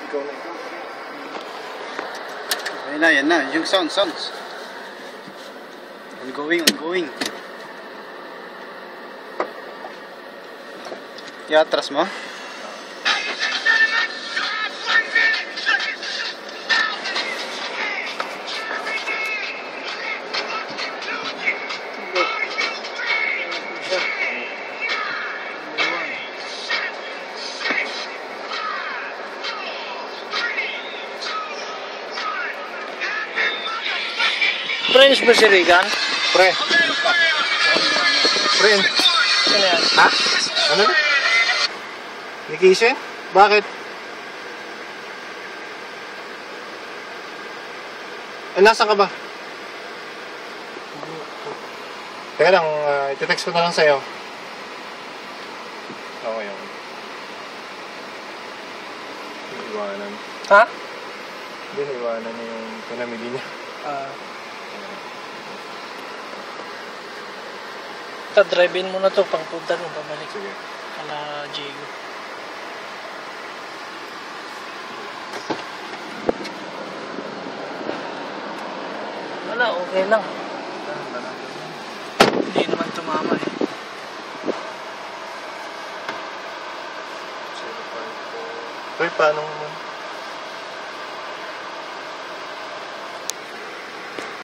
Ikaw na ikaw. Yan na. Yung sounds. Ongoing. Iatras mo. Friends ba si Regan? Pre. Friend. Ano yan? Ha? Ano na? Vacation? Bakit? Nasaan ka ba? Teka lang, iti-text ko na lang sa'yo. Okay. Iwanan. Ha? Hindi, iwanan niya yung pinamili niya. Drive-in mo na to pang punta nung pabalik. Sige. Kala Diego. Wala, okay lang. Hindi naman tumama eh. 0.4. Uy, paano mo?